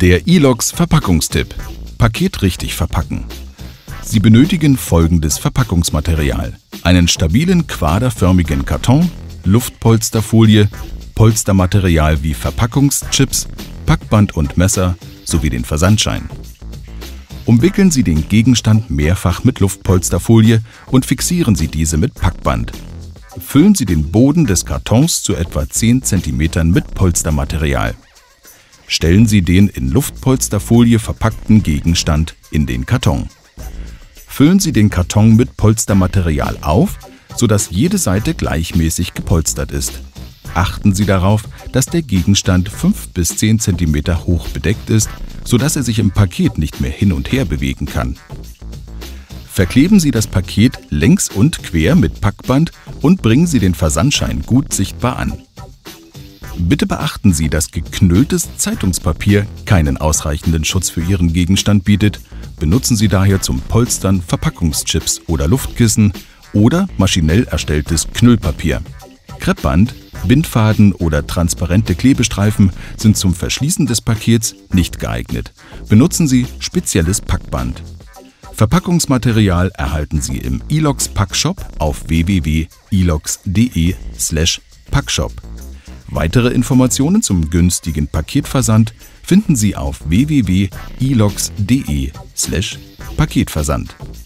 Der eLox Verpackungstipp: Paket richtig verpacken. Sie benötigen folgendes Verpackungsmaterial: einen stabilen quaderförmigen Karton, Luftpolsterfolie, Polstermaterial wie Verpackungschips, Packband und Messer sowie den Versandschein. Umwickeln Sie den Gegenstand mehrfach mit Luftpolsterfolie und fixieren Sie diese mit Packband. Füllen Sie den Boden des Kartons zu etwa 10 cm mit Polstermaterial. Stellen Sie den in Luftpolsterfolie verpackten Gegenstand in den Karton. Füllen Sie den Karton mit Polstermaterial auf, sodass jede Seite gleichmäßig gepolstert ist. Achten Sie darauf, dass der Gegenstand 5 bis 10 cm hoch bedeckt ist, sodass er sich im Paket nicht mehr hin und her bewegen kann. Verkleben Sie das Paket längs und quer mit Packband und bringen Sie den Versandschein gut sichtbar an. Bitte beachten Sie, dass geknülltes Zeitungspapier keinen ausreichenden Schutz für Ihren Gegenstand bietet. Benutzen Sie daher zum Polstern Verpackungschips oder Luftkissen oder maschinell erstelltes Knüllpapier. Kreppband, Bindfaden oder transparente Klebestreifen sind zum Verschließen des Pakets nicht geeignet. Benutzen Sie spezielles Packband. Verpackungsmaterial erhalten Sie im eLox Packshop auf www.elox.de/Packshop. Weitere Informationen zum günstigen Paketversand finden Sie auf www.elox.de/Paketversand.